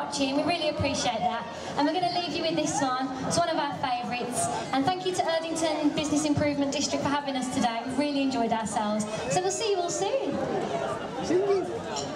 watching. We really appreciate that. And we're going to leave you with this one. It's one of our favourites. And thank you to Erdington Business Improvement District for having us today. We really enjoyed ourselves. So we'll see you all soon. Singing.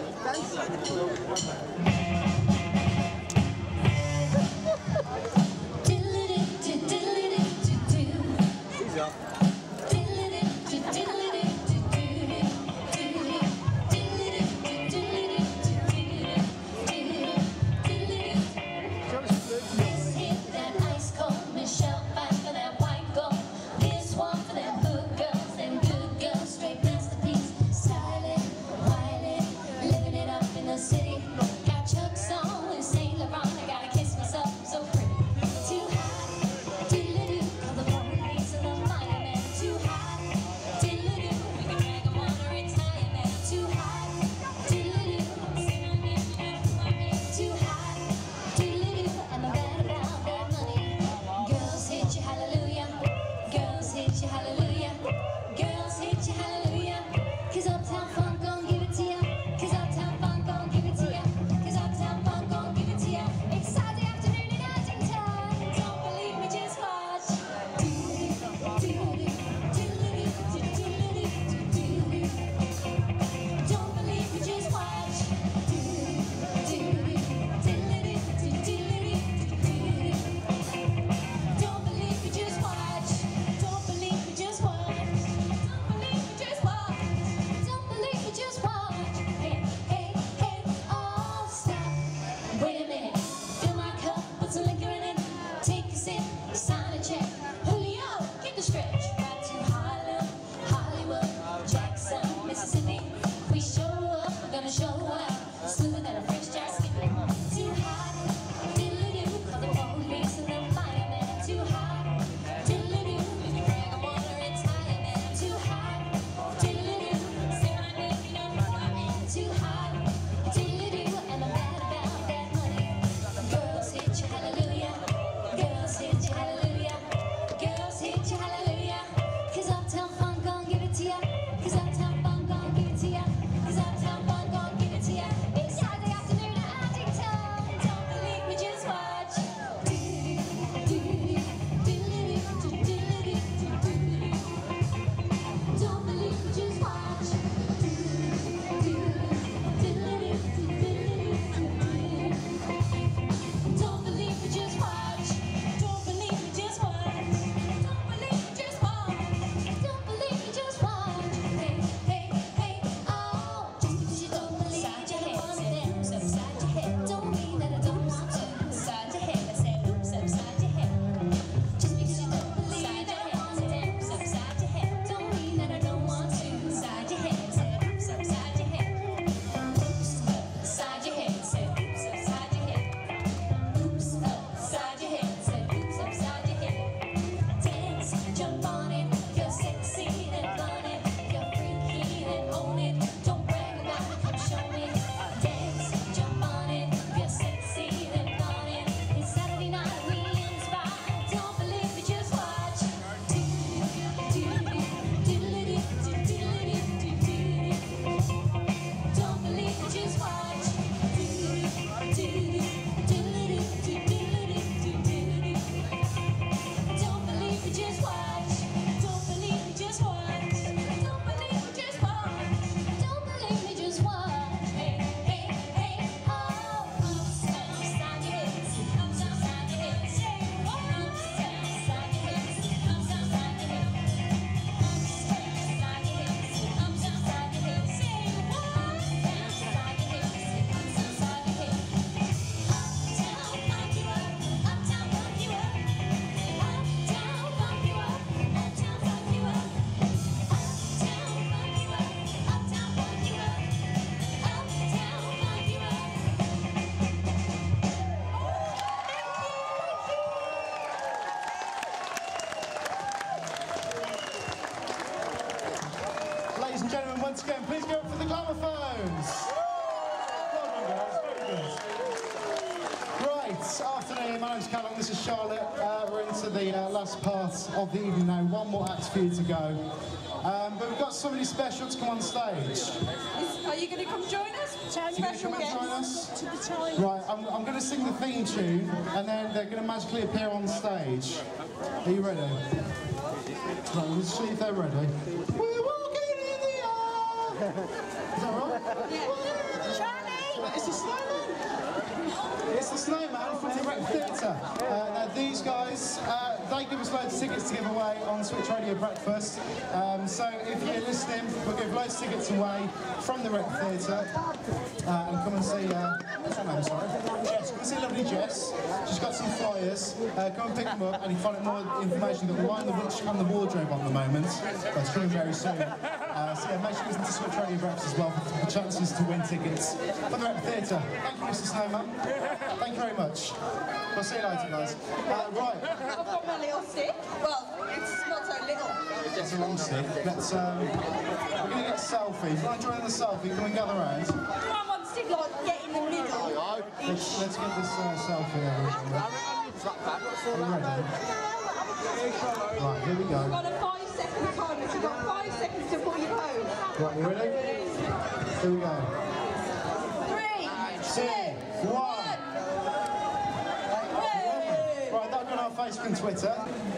Ladies and gentlemen, once again, please go for the Glamophones. Well done, guys. Very good. Right, afternoon. My name's Callum. This is Charlotte. We're into the last part of the evening now. One more act for you to go. But we've got somebody special to come on stage. Are you going to come join us? You going to come and join us? Right, I'm going to sing the theme tune, and then they're going to magically appear on stage. Are you ready? Right, let's see if they're ready. We're walking in the air. Is that right? Yeah. Charlie! It's the Snowman. It's the Snowman from the Rec Theatre. Now these guys, they give us loads of tickets to give away on Switch Radio Breakfast. So if you're listening, we'll give loads of tickets away from the Rec Theatre. And come and see, what's her name, sorry? Jess. Come and see lovely Jess. She's got some flyers. Go and pick them up, and you find out more information that we're on the Witch and the Wardrobe at the moment. That's coming very soon. So yeah, make sure you listen to Switch Radio Breakfast as well for the chances to win tickets for the Rec Theatre. Thank you, Mr. Snowman. Thank you very much. We'll see you later, guys. Right. I've got my little stick. Well, it's not so little. It's a long stick. Let's, we're going to get a selfie. If you want to join in the selfie, come and gather around. Do I want to stick like get in the middle? Let's get this selfie over. Are you ready? Right, here we go. You've got a 5-second timer, so you've got 5 seconds to put your pose. Right, you ready? Here we go. 3, 2, 1. Right, that'll go on our Facebook and Twitter.